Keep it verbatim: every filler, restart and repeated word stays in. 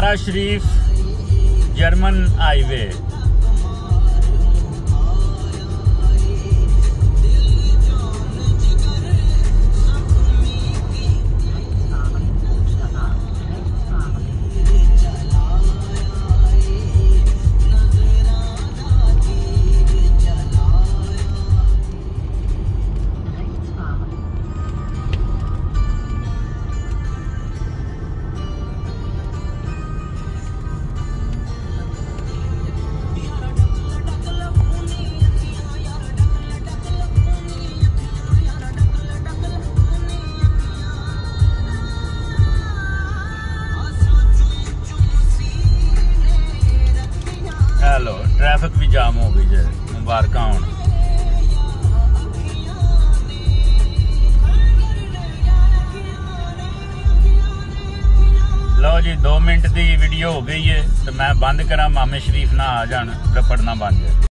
बारा Sharif German highway. Hello, traffic भी jam हो गई है, मुबारक होन। लो जी, दो मिनट की वीडियो हो गई है तो मैं बंद करा, मामे शरीफ ना आ जान, रपड़ना बंद है।